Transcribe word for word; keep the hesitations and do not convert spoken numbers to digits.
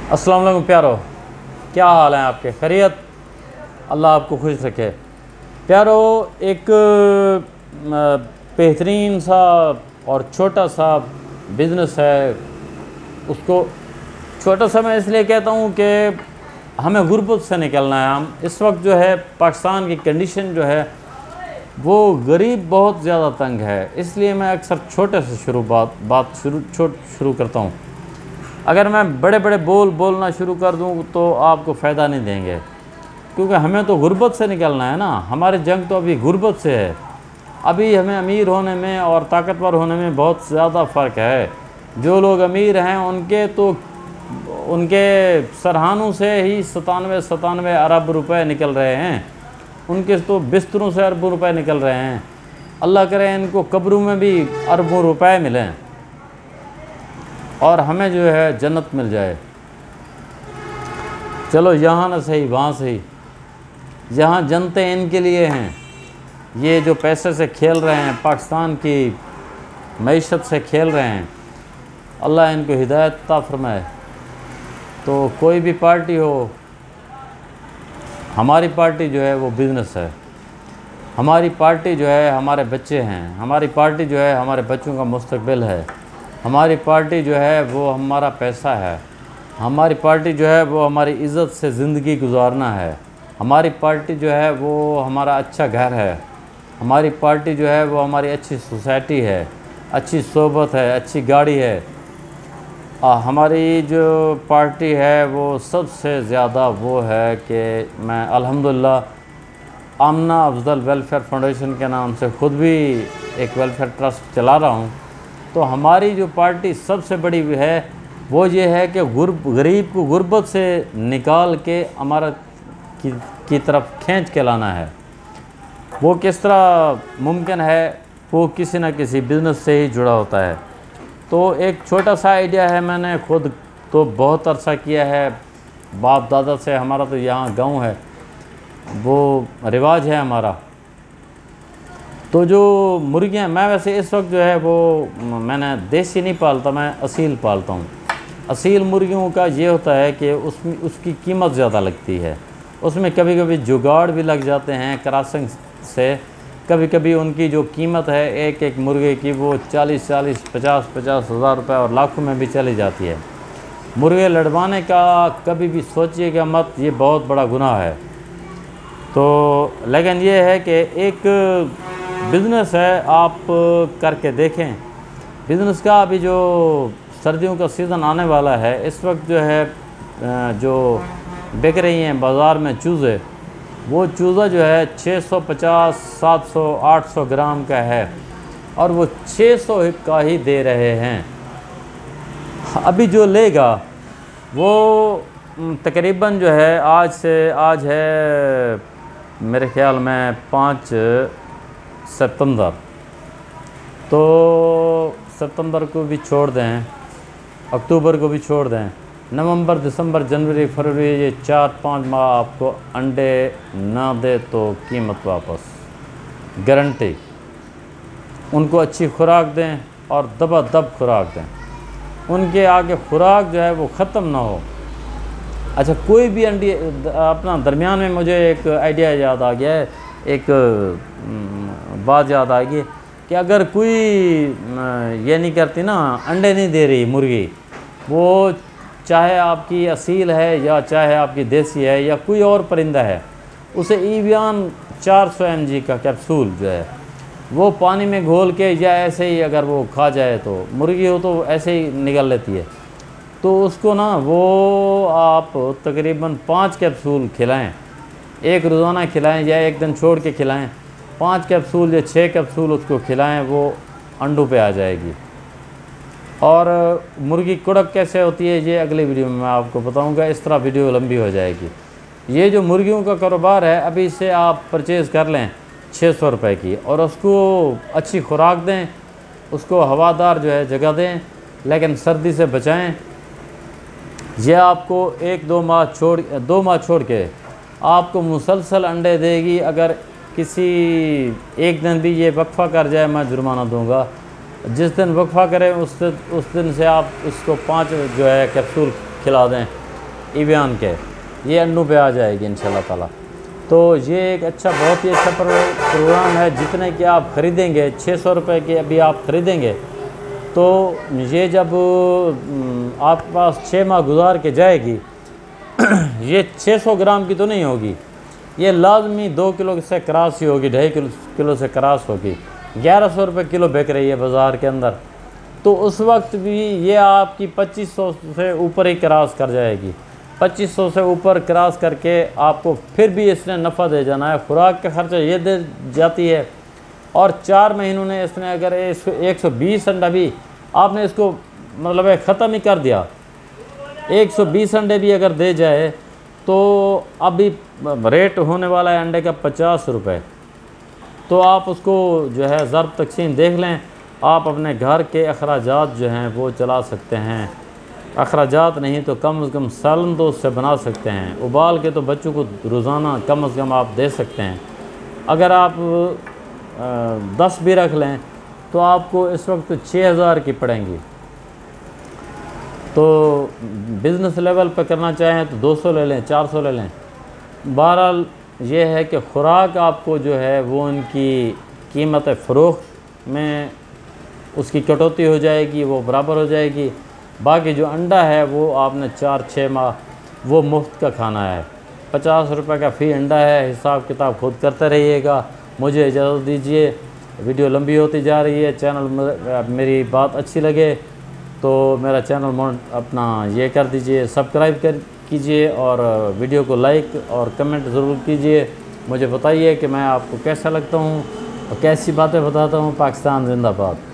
अस्सलाम वालेकुम प्यारो, क्या हाल है आपके? खैरियत? अल्लाह आपको खुश रखे। प्यारो, एक बेहतरीन सा और छोटा सा बिज़नेस है। उसको छोटा सा मैं इसलिए कहता हूँ कि हमें गुर्बत से निकलना है। हम इस वक्त जो है पाकिस्तान की कंडीशन जो है वो गरीब बहुत ज़्यादा तंग है, इसलिए मैं अक्सर छोटे से शुरू बात बात शुरू छोट शुरू करता हूँ। अगर मैं बड़े बड़े बोल बोलना शुरू कर दूँ तो आपको फ़ायदा नहीं देंगे, क्योंकि हमें तो गुर्बत से निकलना है ना। हमारी जंग तो अभी गुर्बत से है। अभी हमें अमीर होने में और ताकतवर होने में बहुत ज़्यादा फ़र्क है। जो लोग अमीर हैं उनके तो उनके सरहानों से ही सतानवे सतानवे अरब रुपए निकल रहे हैं, उनके तो बिस्तरों से अरबों रुपए निकल रहे हैं। अल्लाह करे इनको कब्रों में भी अरबों रुपए मिलें और हमें जो है जन्नत मिल जाए। चलो यहाँ ना सही वहाँ सही, यहाँ जनते इनके लिए हैं। ये जो पैसे से खेल रहे हैं, पाकिस्तान की मईशत से खेल रहे हैं, अल्लाह इनको हिदायत अता फरमाए। तो कोई भी पार्टी हो, हमारी पार्टी जो है वो बिज़नेस है। हमारी पार्टी जो है हमारे बच्चे हैं। हमारी पार्टी जो है हमारे बच्चों का मुस्तकबिल है। हमारी पार्टी जो है वो हमारा पैसा है। हमारी पार्टी जो है वो हमारी इज़्ज़त से ज़िंदगी गुजारना है। हमारी पार्टी जो है वो हमारा अच्छा घर है। हमारी पार्टी जो है वो हमारी अच्छी सोसाइटी है, अच्छी सोबत है, अच्छी गाड़ी है। आ, हमारी जो पार्टी है वो सबसे ज़्यादा वो है कि मैं अल्हम्दुलिल्लाह आमना अफजल वेलफेयर फाउंडेशन के नाम से ख़ुद भी एक वेलफेयर ट्रस्ट चला रहा हूँ। तो हमारी जो पार्टी सबसे बड़ी है वो ये है कि गुर्ब गरीब को गुर्बत से निकाल के हमारा की, की तरफ खींच के लाना है। वो किस तरह मुमकिन है? वो किसी न किसी बिज़नेस से ही जुड़ा होता है। तो एक छोटा सा आइडिया है, मैंने खुद तो बहुत अरसा किया है, बाप दादा से। हमारा तो यहाँ गांव है, वो रिवाज है हमारा। तो जो मुर्गियाँ, मैं वैसे इस वक्त जो है वो मैंने देसी नहीं पालता, मैं असील पालता हूँ। असील मुर्गियों का ये होता है कि उसमें उसकी कीमत ज़्यादा लगती है। उसमें कभी कभी जुगाड़ भी लग जाते हैं क्रॉसिंग से। कभी कभी उनकी जो कीमत है एक एक मुर्गे की वो चालीस चालीस पचास पचास हज़ार रुपये और लाखों में भी चली जाती है। मुर्गे लड़वाने का कभी भी सोचिएगा मत, ये बहुत बड़ा गुनाह है। तो लेकिन ये है कि एक बिज़नेस है, आप करके देखें। बिज़नेस का अभी जो सर्दियों का सीज़न आने वाला है, इस वक्त जो है जो बिक रही हैं बाज़ार में चूज़े, वो चूज़ा जो है छः सौ पचास सात सौ आठ सौ ग्राम का है और वो छः सौ का ही दे रहे हैं। अभी जो लेगा वो तकरीबन जो है आज से आज है मेरे ख्याल में पाँच सितंबर, तो सितंबर को भी छोड़ दें, अक्टूबर को भी छोड़ दें, नवंबर दिसंबर जनवरी फरवरी, ये चार पाँच माह आपको अंडे ना दे तो कीमत वापस, गारंटी। उनको अच्छी खुराक दें और दबा दब खुराक दें, उनके आगे खुराक जो है वो ख़त्म ना हो। अच्छा, कोई भी अंडी अपना दरमियान में मुझे एक आइडिया याद आ गया है, एक बात याद आ गई कि अगर कोई ये नहीं करती ना, अंडे नहीं दे रही मुर्गी, वो चाहे आपकी असील है या चाहे आपकी देसी है या कोई और परिंदा है, उसे ईवियान चार सौ एम जी का कैप्सूल जो है वो पानी में घोल के या ऐसे ही अगर वो खा जाए, तो मुर्गी हो तो ऐसे ही निकल लेती है, तो उसको ना वो आप तकरीबन पाँच कैप्सूल खिलाएं, एक रोज़ाना खिलाएं या एक दिन छोड़ के खिलाएं। पाँच कैप्सूल या छः कैप्सूल उसको खिलाएं, वो अंडों पे आ जाएगी। और मुर्गी कुड़क कैसे होती है ये अगली वीडियो में मैं आपको बताऊंगा, इस तरह वीडियो लंबी हो जाएगी। ये जो मुर्गियों का कारोबार है, अभी से आप परचेज़ कर लें छः सौ रुपये की, और उसको अच्छी खुराक दें, उसको हवादार जो है जगह दें, लेकिन सर्दी से बचाएं। यह आपको एक दो माह छोड़ दो माह छोड़ के आपको मुसलसल अंडे देगी। अगर किसी एक दिन भी ये वक्फा कर जाए, मैं जुर्माना दूंगा। जिस दिन वक्फा करें उस दिन उस दिन से आप इसको पाँच जो है कैप्सूल खिला दें, एवियन के, ये अन्नू पे आ जाएगी इंशाल्लाह ताला। तो ये एक अच्छा, बहुत ही अच्छा प्रोग्राम है। जितने कि आप ख़रीदेंगे, छः सौ रुपये के अभी आप ख़रीदेंगे, तो ये जब आपके पास छः माह गुजार के जाएगी ये छः सौ ग्राम की तो नहीं होगी, ये लाजमी दो किलो से क्रॉस ही होगी, ढाई किलो किलो से क्रॉस होगी। ग्यारह सौ रुपये किलो बिक रही है बाज़ार के अंदर, तो उस वक्त भी ये आपकी पच्चीस सौ से ऊपर ही क्रॉस कर जाएगी। पच्चीस सौ से ऊपर क्रॉस करके आपको फिर भी इसने नफ़ा दे जाना है। खुराक का खर्चा ये दे जाती है, और चार महीनों ने इसने अगर एक सौ बीस अंडा भी आपने इसको मतलब ख़त्म ही कर दिया, एक सौ बीस अंडे भी अगर दे जाए, तो अभी रेट होने वाला है अंडे का पचास रुपये। तो आप उसको जो है ज़रब तकसीम देख लें, आप अपने घर के अखराजात जो हैं वो चला सकते हैं। अखराजात नहीं तो कम अज़ कम सालन तो उससे बना सकते हैं। उबाल के तो बच्चों को रोज़ाना कम अज़ कम आप दे सकते हैं। अगर आप आ, दस भी रख लें तो आपको इस वक्त छः हज़ार की पड़ेंगी। तो बिज़नेस लेवल पर करना चाहें तो दो सौ ले लें, चार सौ ले लें। बहरहाल ये है कि ख़ुराक आपको जो है वो उनकी कीमत फ़रोख्त में उसकी कटौती हो जाएगी, वो बराबर हो जाएगी। बाकी जो अंडा है वो आपने चार छः माह वो मुफ्त का खाना है। पचास रुपये का फ़ी अंडा है, हिसाब किताब खुद करते रहिएगा। मुझे इजाज़त दीजिए, वीडियो लंबी होती जा रही है। चैनल मेरी बात अच्छी लगे तो मेरा चैनल अपना ये कर दीजिए, सब्सक्राइब कर कीजिए, और वीडियो को लाइक और कमेंट ज़रूर कीजिए। मुझे बताइए कि मैं आपको कैसा लगता हूँ और कैसी बातें बताता हूँ। पाकिस्तान जिंदाबाद।